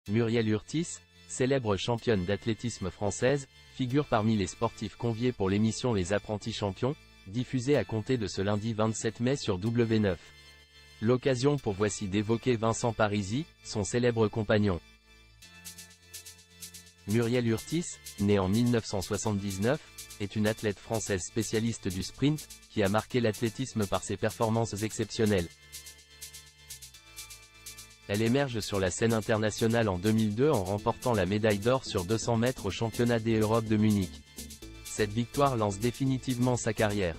Muriel Urtis, célèbre championne d'athlétisme française, figure parmi les sportifs conviés pour l'émission Les Apprentis Champions, diffusée à compter de ce lundi 27 mai sur W9. L'occasion pour Voici d'évoquer Vincent Parisi, son célèbre compagnon. Muriel Urtis, née en 1979, est une athlète française spécialiste du sprint, qui a marqué l'athlétisme par ses performances exceptionnelles. Elle émerge sur la scène internationale en 2002 en remportant la médaille d'or sur 200 mètres au championnat des Europes de Munich. Cette victoire lance définitivement sa carrière.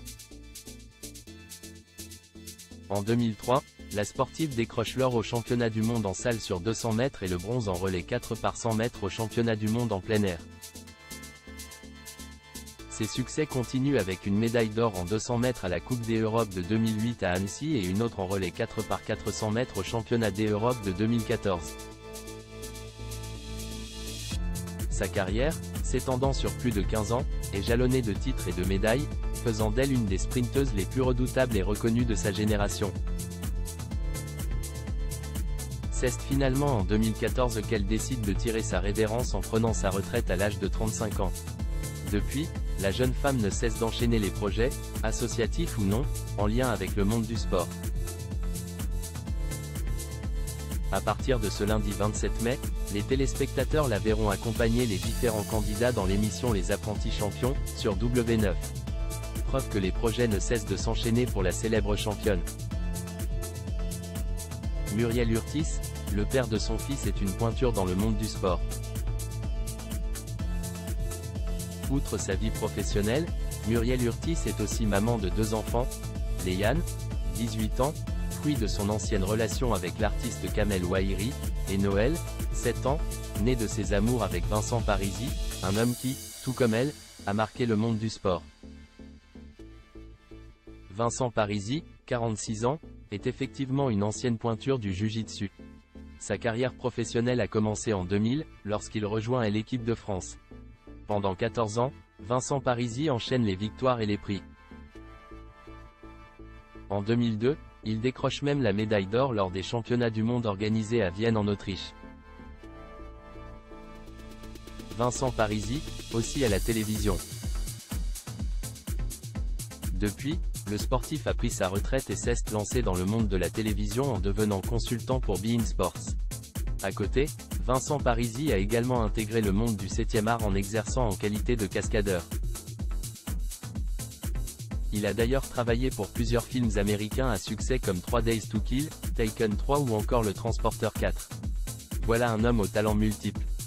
En 2003, la sportive décroche l'or au championnat du monde en salle sur 200 mètres et le bronze en relais 4 par 100 mètres au championnat du monde en plein air. Ses succès continuent avec une médaille d'or en 200 mètres à la Coupe des Europes de 2008 à Annecy et une autre en relais 4 par 400 mètres au championnat des Europes de 2014. Sa carrière, s'étendant sur plus de 15 ans, est jalonnée de titres et de médailles, faisant d'elle une des sprinteuses les plus redoutables et reconnues de sa génération. C'est finalement en 2014 qu'elle décide de tirer sa révérence en prenant sa retraite à l'âge de 35 ans. Depuis, la jeune femme ne cesse d'enchaîner les projets, associatifs ou non, en lien avec le monde du sport. À partir de ce lundi 27 mai, les téléspectateurs la verront accompagner les différents candidats dans l'émission Les Apprentis Champions, sur W9. Preuve que les projets ne cessent de s'enchaîner pour la célèbre championne. Muriel Urtis, le père de son fils, est une pointure dans le monde du sport. Outre sa vie professionnelle, Muriel Urtis est aussi maman de 2 enfants, Léane, 18 ans, fruit de son ancienne relation avec l'artiste Kamel Ouairi, et Noël, 7 ans, né de ses amours avec Vincent Parisi, un homme qui, tout comme elle, a marqué le monde du sport. Vincent Parisi, 46 ans, est effectivement une ancienne pointure du jiu-jitsu. Sa carrière professionnelle a commencé en 2000, lorsqu'il rejoint l'équipe de France. Pendant 14 ans, Vincent Parisi enchaîne les victoires et les prix. En 2002, il décroche même la médaille d'or lors des championnats du monde organisés à Vienne en Autriche. Vincent Parisi, aussi à la télévision. Depuis, le sportif a pris sa retraite et s'est lancé dans le monde de la télévision en devenant consultant pour beIN Sports. À côté, Vincent Parisi a également intégré le monde du 7e art en exerçant en qualité de cascadeur. Il a d'ailleurs travaillé pour plusieurs films américains à succès comme 3 Days to Kill, Taken 3 ou encore Le Transporteur 4. Voilà un homme aux talents multiples.